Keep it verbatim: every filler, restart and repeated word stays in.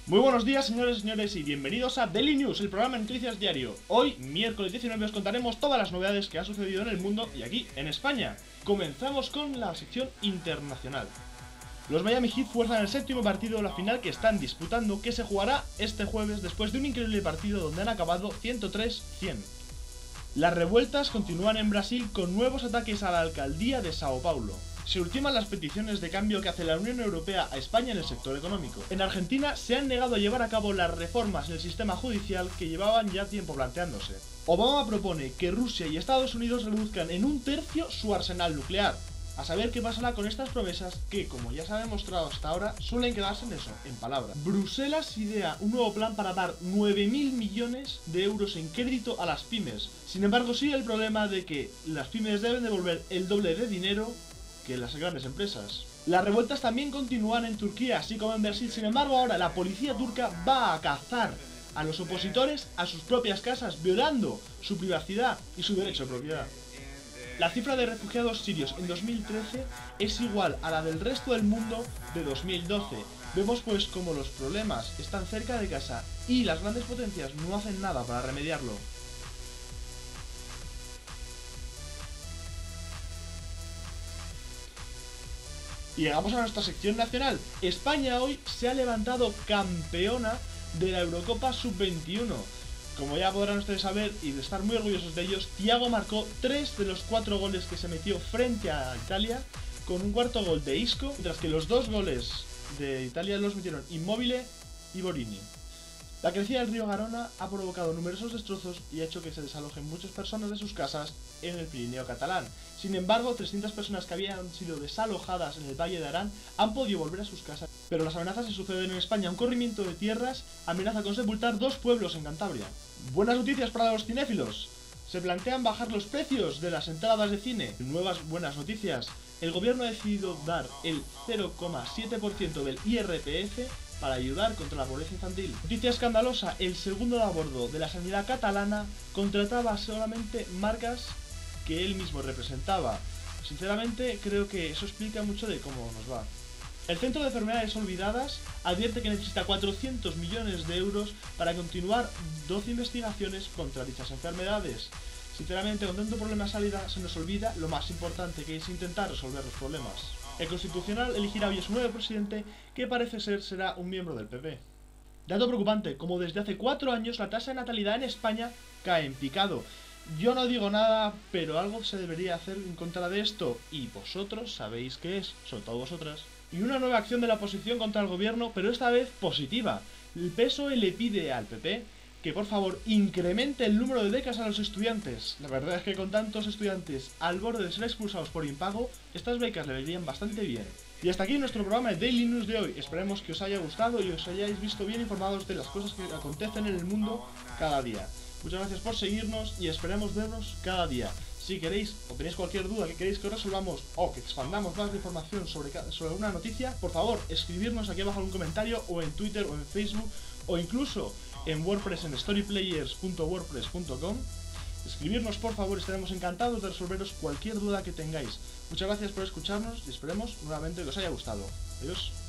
Muy buenos días, señores y señores, y bienvenidos a Daily News, el programa de noticias diario. Hoy, miércoles diecinueve, os contaremos todas las novedades que han sucedido en el mundo y aquí, en España. Comenzamos con la sección internacional. Los Miami Heat fuerzan el séptimo partido de la final que están disputando, que se jugará este jueves después de un increíble partido donde han acabado ciento tres a cien. Las revueltas continúan en Brasil con nuevos ataques a la alcaldía de Sao Paulo. Se ultiman las peticiones de cambio que hace la Unión Europea a España en el sector económico. En Argentina se han negado a llevar a cabo las reformas en el sistema judicial que llevaban ya tiempo planteándose. Obama propone que Rusia y Estados Unidos reduzcan en un tercio su arsenal nuclear. A saber qué pasará con estas promesas que, como ya se ha demostrado hasta ahora, suelen quedarse en eso, en palabras. Bruselas idea un nuevo plan para dar nueve mil millones de euros en crédito a las pymes. Sin embargo, sigue el problema de que las pymes deben devolver el doble de dinero que las grandes empresas. Las revueltas también continúan en Turquía, así como en Brasil. Sin embargo, ahora la policía turca va a cazar a los opositores a sus propias casas, violando su privacidad y su derecho de propiedad. La cifra de refugiados sirios en dos mil trece es igual a la del resto del mundo de dos mil doce. Vemos pues como los problemas están cerca de casa y las grandes potencias no hacen nada para remediarlo. Y llegamos a nuestra sección nacional. España hoy se ha levantado campeona de la Eurocopa sub veintiuno. Como ya podrán ustedes saber y de estar muy orgullosos de ellos, Thiago marcó tres de los cuatro goles que se metió frente a Italia, con un cuarto gol de Isco, mientras que los dos goles de Italia los metieron Immobile y Borini. La crecida del río Garona ha provocado numerosos destrozos y ha hecho que se desalojen muchas personas de sus casas en el Pirineo catalán. Sin embargo, trescientas personas que habían sido desalojadas en el Valle de Arán han podido volver a sus casas. Pero las amenazas se suceden en España. Un corrimiento de tierras amenaza con sepultar dos pueblos en Cantabria. Buenas noticias para los cinéfilos. Se plantean bajar los precios de las entradas de cine. Nuevas buenas noticias. El gobierno ha decidido dar el cero coma siete por ciento del I R P F para ayudar contra la pobreza infantil. Noticia escandalosa, el segundo de a bordo de la sanidad catalana contrataba solamente marcas que él mismo representaba. Sinceramente creo que eso explica mucho de cómo nos va. El Centro de Enfermedades Olvidadas advierte que necesita cuatrocientos millones de euros para continuar doce investigaciones contra dichas enfermedades. Sinceramente, con tanto problema de salida, se nos olvida lo más importante, que es intentar resolver los problemas. El Constitucional elegirá hoy a su nuevo presidente, que parece ser será un miembro del P P. Dato preocupante, como desde hace cuatro años la tasa de natalidad en España cae en picado. Yo no digo nada, pero algo se debería hacer en contra de esto, y vosotros sabéis qué es, sobre todo vosotras. Y una nueva acción de la oposición contra el gobierno, pero esta vez positiva. El P S O E le pide al P P que por favor incremente el número de becas a los estudiantes. La verdad es que con tantos estudiantes al borde de ser expulsados por impago, estas becas le vendrían bastante bien. Y hasta aquí nuestro programa de Daily News de hoy. Esperemos que os haya gustado y os hayáis visto bien informados de las cosas que acontecen en el mundo cada día. Muchas gracias por seguirnos y esperemos vernos cada día. Si queréis o tenéis cualquier duda que queréis que os resolvamos o que expandamos más de información sobre, sobre una noticia, por favor escribirnos aquí abajo en un comentario o en Twitter o en Facebook o incluso en WordPress en storyplayers punto wordpress punto com. Escribirnos por favor, estaremos encantados de resolveros cualquier duda que tengáis. Muchas gracias por escucharnos y esperemos nuevamente que os haya gustado. Adiós.